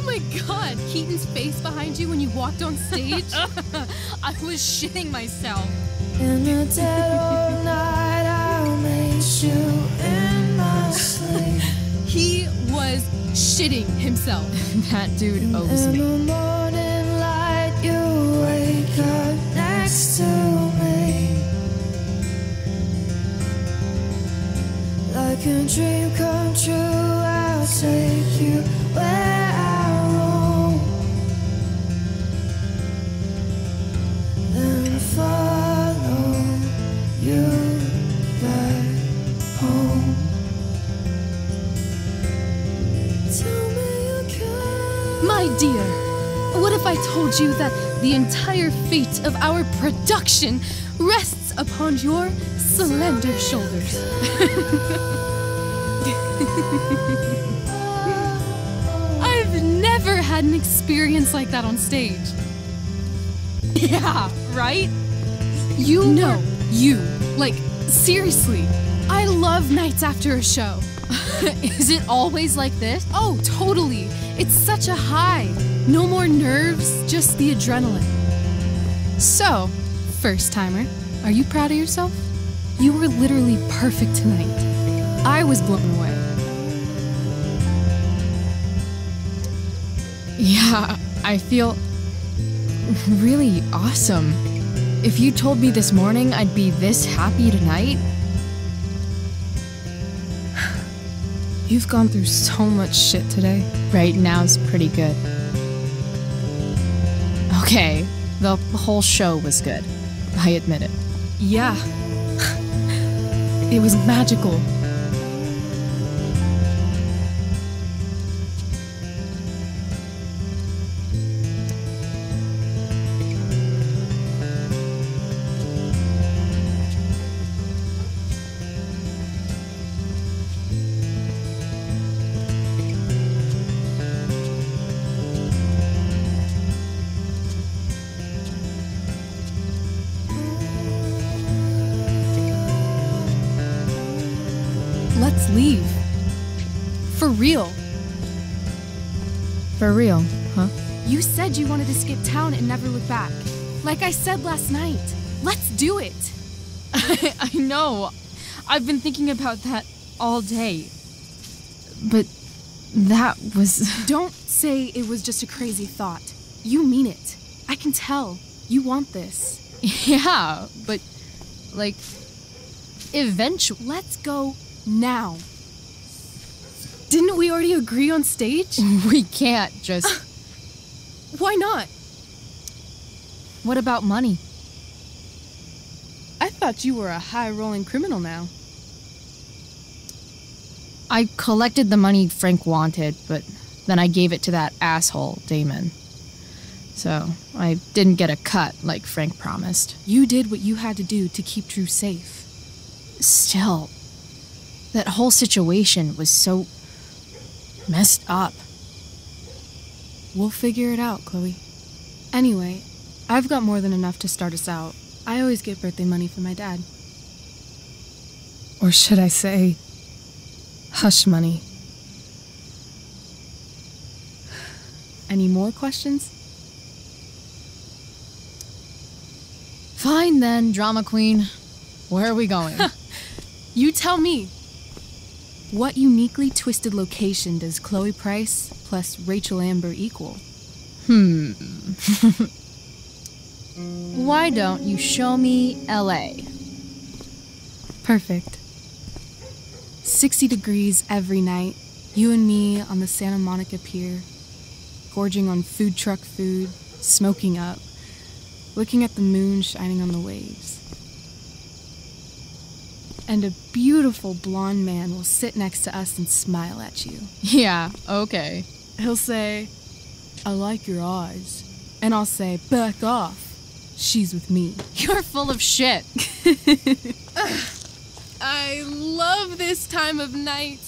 my god, Keaton's face behind you when you walked on stage? I was shitting myself. In the dead of night, I'll meet you in my sleep. He was shitting himself. That dude owes In me. the morning light, you wake up next to me. Like a dream come true, I'll take you where I roam. Then follow you back home. Tell me you care. My dear, what if I told you that the entire fate of our production rests upon your slender shoulders? I've never had an experience like that on stage. Yeah, right? You. Like, seriously. I love nights after a show. Is it always like this? Oh, totally. It's such a high. No more nerves, just the adrenaline. So, first timer, are you proud of yourself? You were literally perfect tonight. I was blown away. Yeah, I feel really awesome. If you told me this morning I'd be this happy tonight. You've gone through so much shit today. Right now's pretty good. Okay, the whole show was good. I admit it. Yeah. It was magical. Let's leave. For real. For real, huh? You said you wanted to skip town and never look back. Like I said last night. Let's do it. I know. I've been thinking about that all day. But that was... Don't say it was just a crazy thought. You mean it. I can tell. You want this. Yeah, but... like... eventually... Let's go now. Didn't we already agree on stage? We can't just... Why not? What about money? I thought you were a high-rolling criminal now. I collected the money Frank wanted, but then I gave it to that asshole, Damon. So, I didn't get a cut like Frank promised. You did what you had to do to keep Drew safe. Still, that whole situation was so messed up. We'll figure it out, Chloe. Anyway, I've got more than enough to start us out. I always get birthday money from my dad. Or should I say, hush money. Any more questions? Fine then, drama queen. Where are we going? You tell me. What uniquely twisted location does Chloe Price plus Rachel Amber equal? Why don't you show me LA? Perfect. 60 degrees every night. You and me on the Santa Monica Pier, gorging on food truck food, smoking up, looking at the moon shining on the waves. And a beautiful blonde man will sit next to us and smile at you. Yeah, okay. He'll say, "I like your eyes." And I'll say, "Back off. She's with me." You're full of shit. I love this time of night.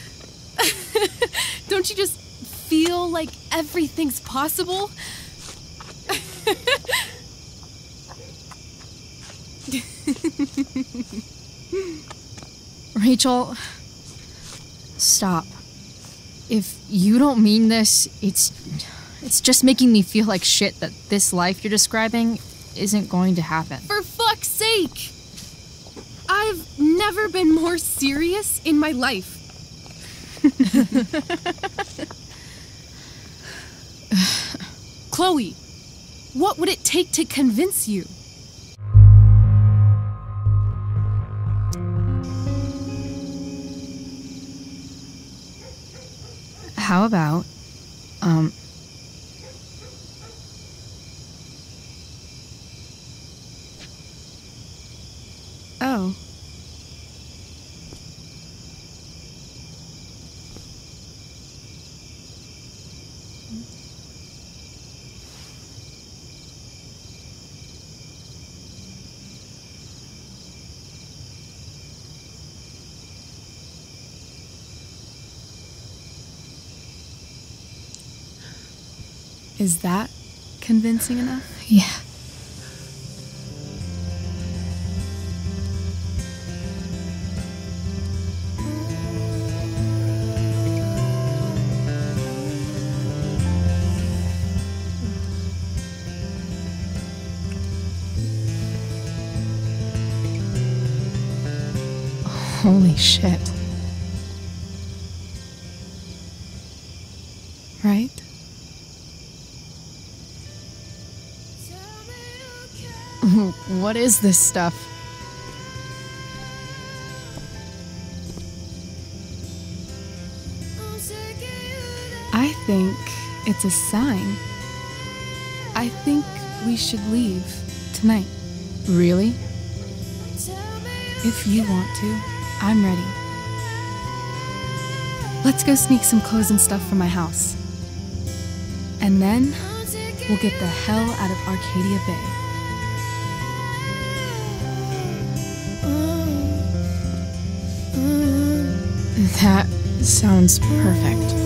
Don't you just feel like everything's possible? Rachel, stop. If you don't mean this, it's just making me feel like shit that this life you're describing isn't going to happen. For fuck's sake! I've never been more serious in my life. Chloe, what would it take to convince you? How about, Oh. Is that convincing enough? yeah. Holy shit. Right? What is this stuff? I think it's a sign. I think we should leave tonight. Really? If you want to, I'm ready. Let's go sneak some clothes and stuff from my house. And then we'll get the hell out of Arcadia Bay. That sounds perfect.